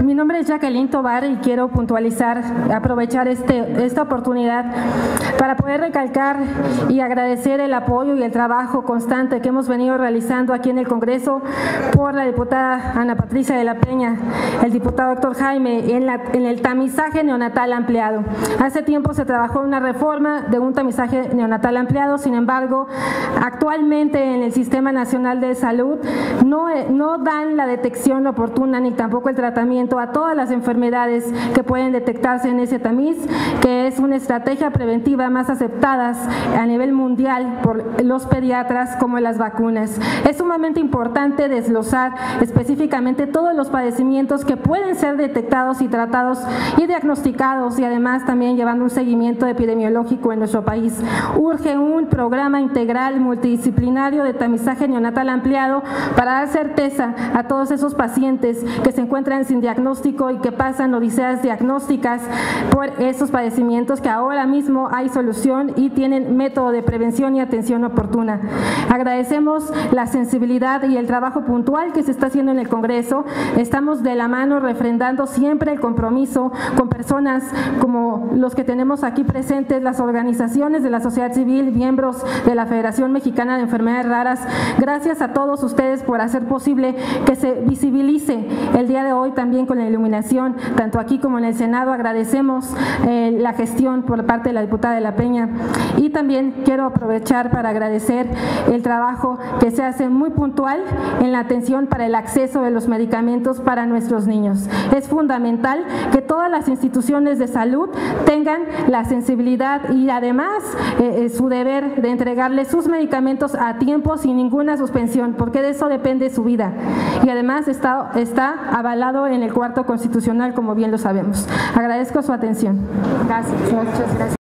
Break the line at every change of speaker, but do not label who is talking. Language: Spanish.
Mi nombre es Jacqueline Tobar y quiero puntualizar, aprovechar esta oportunidad para poder recalcar y agradecer el apoyo y el trabajo constante que hemos venido realizando aquí en el Congreso por la diputada Ana Patricia de la Peña, el diputado Héctor Jaime, en el tamizaje neonatal ampliado. Hace tiempo se trabajó en una reforma de un tamizaje neonatal ampliado, sin embargo, actualmente en el Sistema Nacional de Salud no dan la detección oportuna ni tampoco el tratamiento a todas las enfermedades que pueden detectarse en ese tamiz, que es una estrategia preventiva más aceptadas a nivel mundial por los pediatras como las vacunas. Es sumamente importante desglosar específicamente todos los padecimientos que pueden ser detectados y tratados y diagnosticados, y además también llevando un seguimiento epidemiológico en nuestro país. Urge un programa integral multidisciplinario de tamizaje neonatal ampliado para dar certeza a todos esos pacientes que se encuentran sin diagnóstico y que pasan odiseas diagnósticas por esos padecimientos que ahora mismo hay solución y tienen método de prevención y atención oportuna. Agradecemos la sensibilidad y el trabajo puntual que se está haciendo en el Congreso. Estamos de la mano refrendando siempre el compromiso con personas como los que tenemos aquí presentes, las organizaciones de la sociedad civil, miembros de la Federación Mexicana de Enfermedades Raras. Gracias a todos ustedes por hacer posible que se visibilice el día de hoy también con la iluminación, tanto aquí como en el Senado. Agradecemos la gestión por parte de la diputada de la Peña, y también quiero aprovechar para agradecer el trabajo que se hace muy puntual en la atención para el acceso de los medicamentos para nuestros niños. Es fundamental que todas las instituciones de salud tengan la sensibilidad y además su deber de entregarles sus medicamentos a tiempo sin ninguna suspensión, porque de eso depende su vida, y además está avalado en el cuarto constitucional, como bien lo sabemos. Agradezco su atención.
Gracias, muchas gracias.